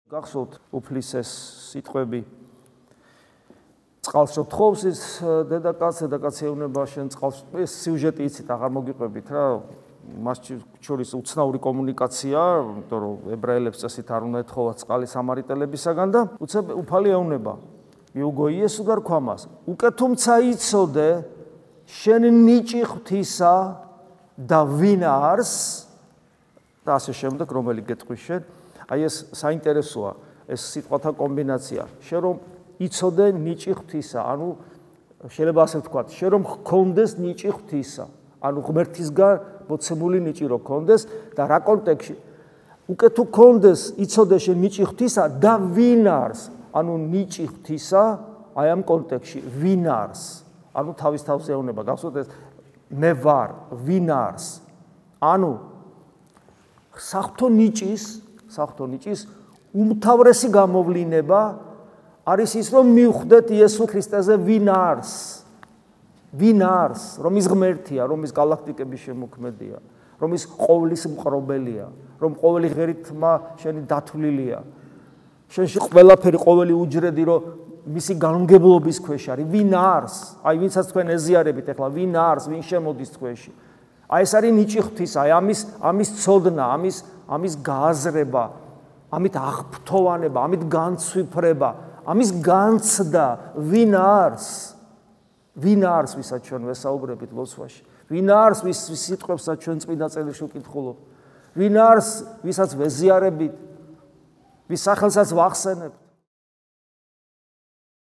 გახსოვთ უფლისეს სიტყვები წყალს შოთხოვს ის დედაკაცი ეუბნება შენ წყალს ეს სიუჟეტი იცით აღარ მოგიყვებით რა მას შორის უცნაური კომუნიკაცია იმიტომ რომ ებრაელებს წესით არ უნდა ეთხოვათ წყალი სამარიტელებისაგან და უფალი ეუბნება მიუგო იესო და რქვა მას უკე თუმცა იცოდე შენ ნიჭი ღვთისა და ვინ არს და ასე შემდეგ რომელი გეტყვის შენ აი ეს საინტერესოა ეს სიტყვათა კომბინაცია შენ რომ იცოდე ნიჭი ღვთისა ანუ შეიძლება ასე ვთქვათ შენ რომ გქონდეს ნიჭი ღვთისა ანუ ღმერთისგან მოცემული ნიჭი რო გქონდეს და რა კონტექსტში უკე თუ გქონდეს იცოდე შენ ნიჭი ღვთისა და ვინ არს ანუ ნიჭი ღვთისა აი ამ კონტექსტში ვინ არს ანუ თავის თავზე ეუბნება გახსოვთ ეს მე ვარ ვინ არს ანუ საღვთო ნიჭის უმთავრესი გამოვლინება არის ის რომ მივხვდეთ იესო ქრისტეზე ვინ არის რომ ის ღმერთია რომ ის galaktikების შემოქმედია რომ ის ყოვლის მყრობელია რომ ყოველი ღერითმა შენი დათვლილია შენში ყველაფერი ყოველი უჯრედი რომ მისი განმგებლობის ქვეშ არის ვინ არის აი ვინცაც თქვენ ეზიარებით ახლა ვინ არის ვინ შემოდის თქვენში აი ეს არის ნიჭი ღვთისა აი ამის ცოდნა ამის გააზრება ამით აღფრთოვანება ამით განცვიფრება ამის განცდა ვინ არის ვისაც ჩვენ ვესაუბრებით ლოცვაში ვინ არის ვის სიტყვებსაც ჩვენ წმინდა წერილში ვკითხულობთ ვინ არის ვისაც ვეზიარებით ვის სახელსაც ვახსენებთ